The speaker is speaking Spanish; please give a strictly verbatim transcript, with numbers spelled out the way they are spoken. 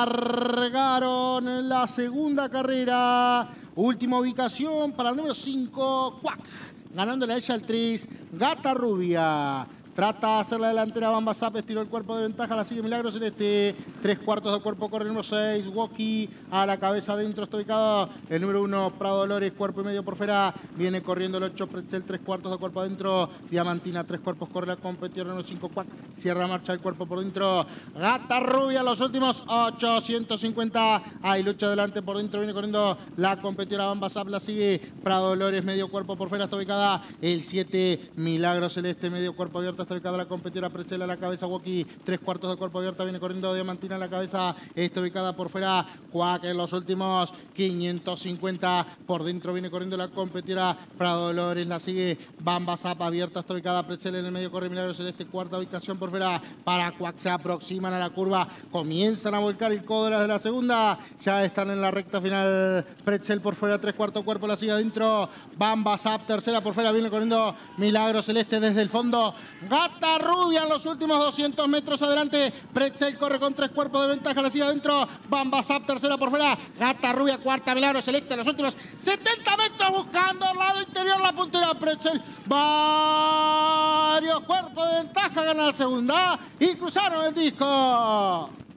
largaron la segunda carrera. Última ubicación para el número cinco, Cuac. Ganándole a ella el tris, Gata Rubia. Trata de hacer la delantera, Bamba Zap, estiró el cuerpo de ventaja, la sigue Milagro Celeste. Tres cuartos de cuerpo corre el número seis, Woki. A la cabeza adentro está ubicado el número uno, Prado Dolores, cuerpo y medio por fuera. Viene corriendo el ocho, Pretzel, tres cuartos de cuerpo adentro. Diamantina, tres cuerpos, corre la competidora número cinco, Cuac. Cierra marcha el cuerpo por dentro. Gata Rubia, los últimos ochocientos cincuenta. Hay lucha adelante por dentro, viene corriendo la competidora Bamba Zap, la sigue Prado Dolores, medio cuerpo por fuera, está ubicada el siete, Milagro Celeste, medio cuerpo abierto. Está ubicada la competidora Pretzel a la cabeza, Woki, tres cuartos de cuerpo abierta, viene corriendo Diamantina a la cabeza, está ubicada por fuera, Cuac en los últimos quinientos cincuenta, por dentro viene corriendo la competidora Prado Dolores, la sigue Bamba Zap, abierta, está ubicada Pretzel en el medio, corre Milagro Celeste, cuarta ubicación por fuera para Cuac, se aproximan a la curva, comienzan a volcar el codo de las de la segunda, ya están en la recta final, Pretzel por fuera, tres cuartos cuerpo, la sigue adentro, Bamba Zap, tercera por fuera, viene corriendo Milagro Celeste desde el fondo, Gata Rubia en los últimos doscientos metros adelante. Pretzel corre con tres cuerpos de ventaja, la sigue adentro. Bamba Zap, tercera por fuera. Gata Rubia, cuarta, Milagro Celeste en los últimos setenta metros buscando al lado interior la puntera. Pretzel, varios cuerpos de ventaja, gana la segunda y cruzaron el disco.